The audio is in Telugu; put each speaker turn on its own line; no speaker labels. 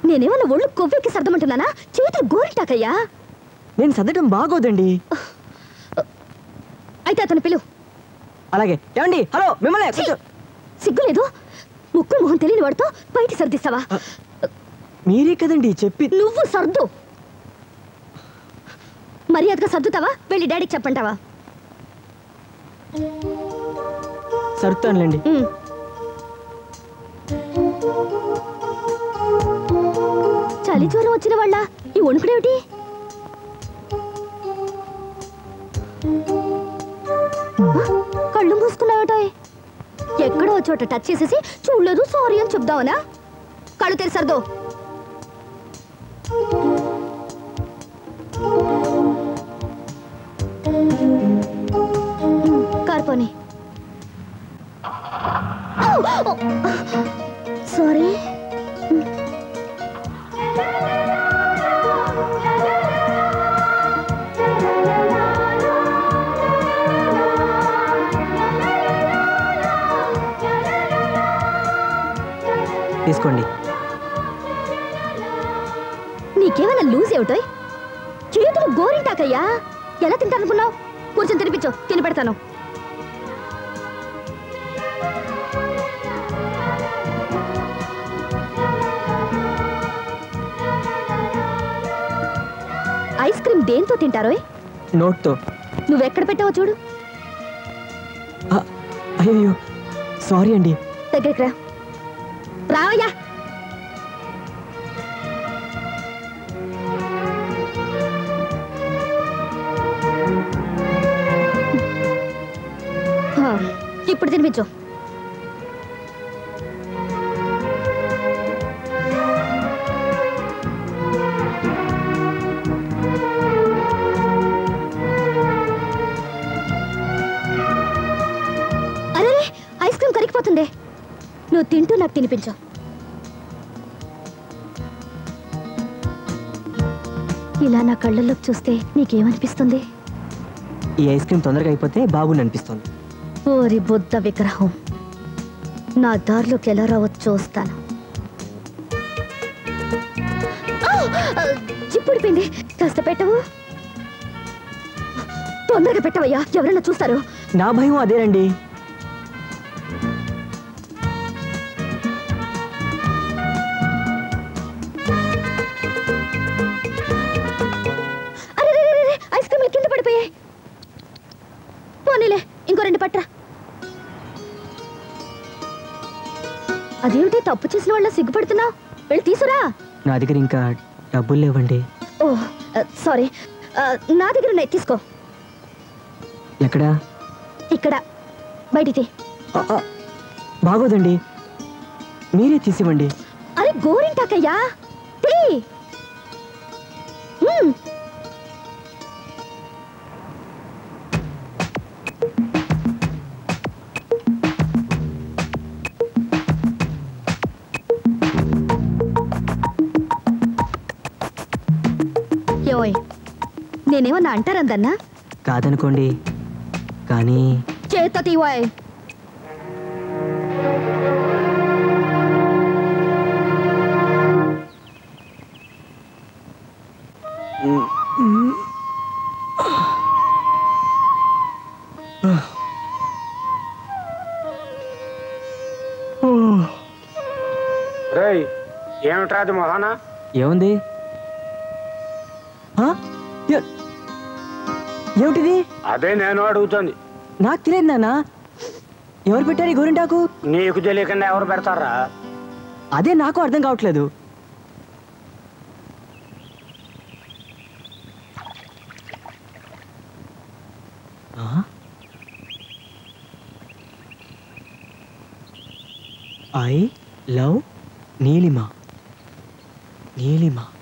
నేనేమన్నా ఒళ్ళు కొవ్వెక్కి సర్దమంటున్నానా? చేతులు గోరింటాకయ్యా.
నేను సర్దటం బాగోదండి.
అయితే అతను పిలువు.
అలాగే. ఏమండి? హలో, మిమ్మల్ని.
సిగ్గులేదు? ముక్కు మొహం తెలియని వాడితో బయట సర్దిస్తావా?
మీరే కదండి చెప్పి.
నువ్వు సర్దు. మర్యాదగా సర్దుతావా? వెళ్ళి డాడీకి చెప్పంటావా?
సర్దుతానులేండి.
చలి జ్వరం వచ్చిన వాళ్ళ ఈ వణుకుడేమిటి? కళ్ళు మూసుకున్నావేటో. ఎక్కడో చోట టచ్ చేసేసి చూడలేదు సారీ అని చెప్దావనా? కళ్ళు తెరిసర్దో. కార్పోని. సారీ.
తీసుకోండి.
నీకేమైనా లూజ్ ఏమిటో? చేతులు గోరింటాకయ్యా. ఎలా తింటానుకున్నావు? కూర్చొని తినిపించు, తిని పెడతాను. ఐస్ క్రీమ్ దేంతో తింటారో?
నోట్తో.
నువ్వెక్కడ పెట్టావో చూడు.
అయ్యో సారీ అండి.
దగ్గరికి రా. రావయ్యా. ఇప్పుడు తినిపించు. అరే ఐస్ క్రీమ్ కరిగిపోతుంది. నువ్వు తింటూ నాకు తినిపించు. ఇలా నా కళ్ళల్లోకి చూస్తే నీకేమనిపిస్తుంది?
ఈ ఐస్ క్రీమ్ తొందరగా అయిపోతే బాగుంది అనిపిస్తుంది.
ఓరి బుద్ధ విగ్రహం, నా దారిలోకి ఎలా రావచ్చో చూస్తాను. చిప్పుడిపోయింది. కాస్త పెట్టవు. తొందరగా పెట్టవయ్యా, ఎవరైనా చూస్తారు.
నా భయం అదేనండి.
ఐస్ క్రీమ్ కింద పడిపోయాయి. పోనీలే, ఇంకో రెండు పట్రా. అదేమిటి తప్పు చేసిన వాళ్ళ సిగ్గుపడుతున్నావు? వెళ్ళి తీసురా.
నా దగ్గర ఇంకా డబ్బులు లేవండి.
ఓ సారీ, నా దగ్గర ఉన్నాయి, తీసుకో.
ఎక్కడా? ఇక్కడ.
బయటికి.
బాగోదండి, మీరే తీసివ్వండి.
అరే గోరింటాకయ్యా, తీ. ఏయ్, నేనేమన్నా అంటారందన్నా?
కాదనుకోండి, కానీ
చేత తీవాయ్.
ఏమిట్రాది మొహానా?
ఏముంది? ఏమిటిది?
అదే నేను అడుగుతుంది.
నాకు తెలియదు నాన్న. ఎవరు పెట్టారు ఈ గోరింటాకు?
నీకు తెలియకుండా ఎవరు పెడతారా?
అదే నాకు అర్థం కావట్లేదు. I love Neelima. నీలిమ.